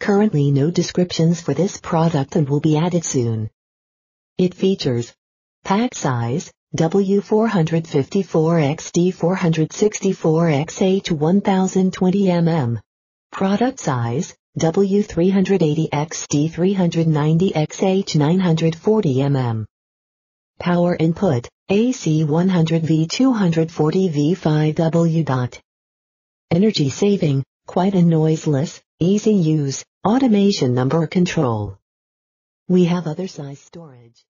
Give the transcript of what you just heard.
Currently no descriptions for this product and will be added soon. It features pack size W454XD464XH 1020 mm. Product size W380XD390XH 940 mm. Power input AC 100V 240V 5W. Energy saving, quiet and noiseless, easy use, automation number control. We have other size storage.